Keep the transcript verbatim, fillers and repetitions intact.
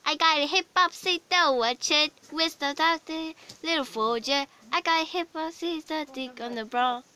I got a hip hop sister, watch it with the doctor, little Folger. I got a hip hop sister, dick on the bra.